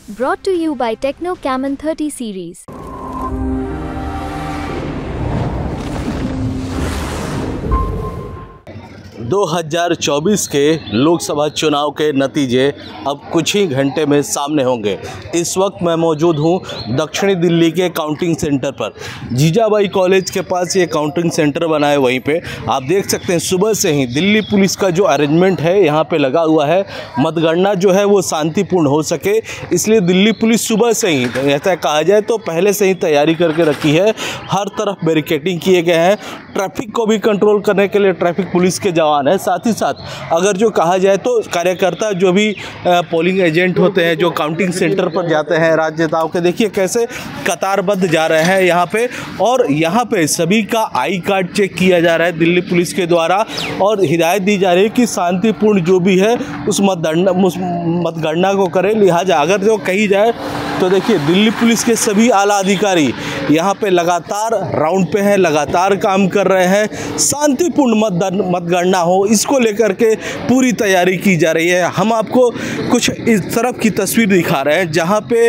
Brought to you by Techno Camon 30 series. दो 2024 के लोकसभा चुनाव के नतीजे अब कुछ ही घंटे में सामने होंगे। इस वक्त मैं मौजूद हूं दक्षिणी दिल्ली के काउंटिंग सेंटर पर। जीजाबाई कॉलेज के पास ये काउंटिंग सेंटर बना है। वहीं पे आप देख सकते हैं सुबह से ही दिल्ली पुलिस का जो अरेंजमेंट है यहाँ पे लगा हुआ है। मतगणना जो है वो शांतिपूर्ण हो सके, इसलिए दिल्ली पुलिस सुबह से ही, ऐसा कहा जाए तो पहले से ही तैयारी करके रखी है। हर तरफ बैरिकेडिंग किए गए हैं। ट्रैफिक को भी कंट्रोल करने के लिए ट्रैफिक पुलिस के जवान है। साथ ही साथ अगर जो कहा जाए तो कार्यकर्ता जो भी पोलिंग एजेंट होते हैं जो काउंटिंग सेंटर पर जाते हैं राजनेताओं के, देखिए कैसे कतारबद्ध जा रहे हैं यहाँ पे। और यहाँ पे सभी का आई कार्ड चेक किया जा रहा है दिल्ली पुलिस के द्वारा और हिदायत दी जा रही है कि शांतिपूर्ण जो भी है उस मतगणना को करें। लिहाजा अगर जो कही जाए तो देखिए दिल्ली पुलिस के सभी आला अधिकारी यहाँ पे लगातार राउंड पे हैं, लगातार काम कर रहे हैं। शांतिपूर्ण मतगणना हो इसको लेकर के पूरी तैयारी की जा रही है। हम आपको कुछ इस तरफ की तस्वीर दिखा रहे हैं जहाँ पे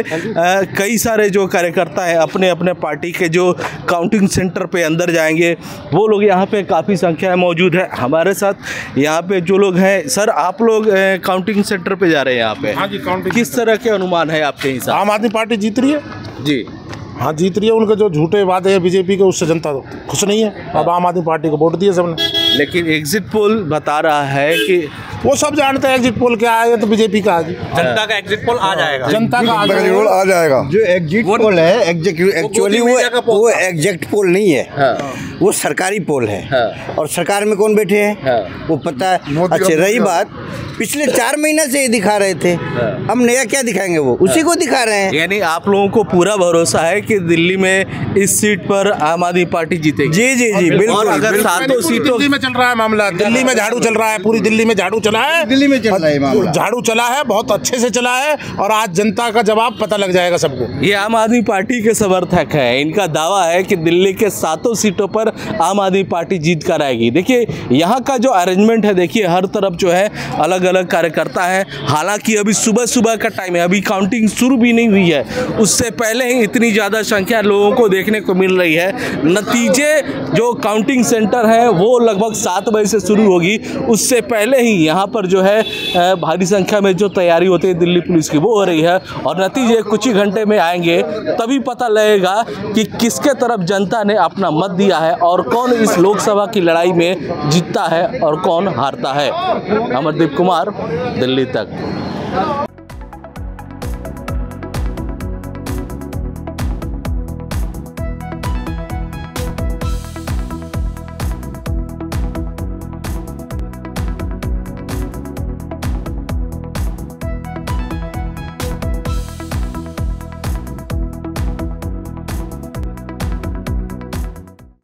कई सारे जो कार्यकर्ता हैं अपने अपने पार्टी के जो काउंटिंग सेंटर पे अंदर जाएंगे, वो लोग यहाँ पे काफ़ी संख्या में मौजूद है। हमारे साथ यहाँ पे जो लोग हैं, सर आप लोग काउंटिंग सेंटर पे जा रहे हैं यहाँ पे? हाँ जी, काउंटिंग। किस तरह के अनुमान है आपके हिसाब? आम आदमी पार्टी जीत रही है जी। हाँ जीत रही है। उनके जो झूठे वादे हैं बीजेपी के, उससे जनता खुश नहीं है। अब आम आदमी पार्टी को वोट दिए सबने। लेकिन एग्जिट पोल बता रहा है कि वो सब जानते हैं एग्जिट पोल क्या है, तो बीजेपी का है। जनता का एग्जिट पोल आ जाएगा। जनता का आ जाएगा। जो एग्जिट पोल है एक्चुअली वो एग्जैक्ट पोल नहीं है। वो सरकारी पोल है। और सरकार में कौन बैठे हैं वो पता है। अच्छा, रही बात पिछले 4 महीने से ये दिखा रहे थे, हम नया क्या दिखाएंगे? वो उसी को दिखा रहे हैं। यानी आप लोगों को पूरा भरोसा है कि दिल्ली में इस सीट पर आम आदमी पार्टी जीतेगी? जी जी जी बिल्कुल। अगर 7 सीटों दिल्ली में चल रहा है मामला, दिल्ली में झाड़ू चल रहा है, पूरी दिल्ली में झाड़ू चला है। दिल्ली में चल रहा है मामला, झाड़ू चला है, बहुत अच्छे से चला है। और आज जनता का जवाब पता लग जाएगा सबको। ये आम आदमी पार्टी के समर्थक है, इनका दावा है कि दिल्ली के 7 सीटों पर आम आदमी पार्टी जीत कर आएगी। देखिए यहाँ का जो अरेंजमेंट है, देखिए हर तरफ जो है अलग अलग कार्यकर्ता है। हालांकि अभी सुबह सुबह का टाइम है, अभी काउंटिंग शुरू भी नहीं हुई है। उससे पहले ही इतनी ज़्यादा संख्या लोगों को देखने को मिल रही है। नतीजे जो काउंटिंग सेंटर है वो लगभग 7 बजे से शुरू होगी। उससे पहले ही यहाँ पर जो है भारी संख्या में जो तैयारी होती है दिल्ली पुलिस की वो हो रही है। और नतीजे कुछ ही घंटे में आएंगे, तभी पता लगेगा कि किसके तरफ जनता ने अपना मत दिया है और कौन इस लोकसभा की लड़ाई में जीतता है और कौन हारता है। अमरदीप कुमार, दिल्ली तक।